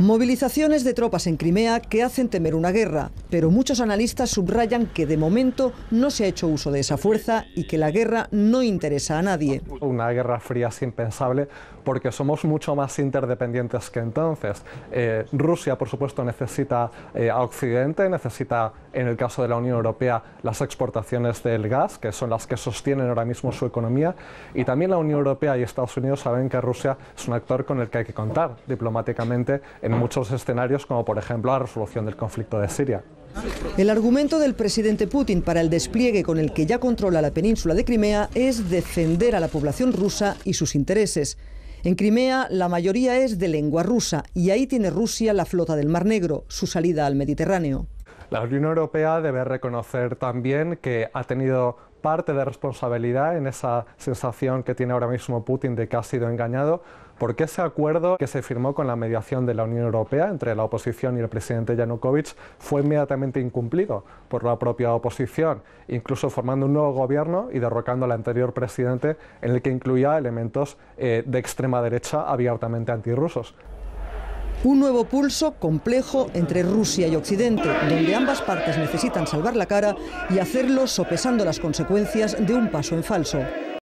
Movilizaciones de tropas en Crimea que hacen temer una guerra, pero muchos analistas subrayan que de momento no se ha hecho uso de esa fuerza y que la guerra no interesa a nadie. Una guerra fría es impensable porque somos mucho más interdependientes que entonces. Rusia, por supuesto, necesita a Occidente, necesita, en el caso de la Unión Europea, las exportaciones del gas, que son las que sostienen ahora mismo su economía, y también la Unión Europea y Estados Unidos saben que Rusia es un actor con el que hay que contar diplomáticamente en muchos escenarios, como por ejemplo la resolución del conflicto de Siria. El argumento del presidente Putin para el despliegue con el que ya controla la península de Crimea es defender a la población rusa y sus intereses. En Crimea la mayoría es de lengua rusa y ahí tiene Rusia la flota del Mar Negro, su salida al Mediterráneo. La Unión Europea debe reconocer también que ha tenido parte de responsabilidad en esa sensación que tiene ahora mismo Putin de que ha sido engañado, porque ese acuerdo que se firmó con la mediación de la Unión Europea entre la oposición y el presidente Yanukovych fue inmediatamente incumplido por la propia oposición, incluso formando un nuevo gobierno y derrocando al anterior presidente, en el que incluía elementos de extrema derecha abiertamente antirrusos. Un nuevo pulso complejo entre Rusia y Occidente, donde ambas partes necesitan salvar la cara y hacerlo sopesando las consecuencias de un paso en falso.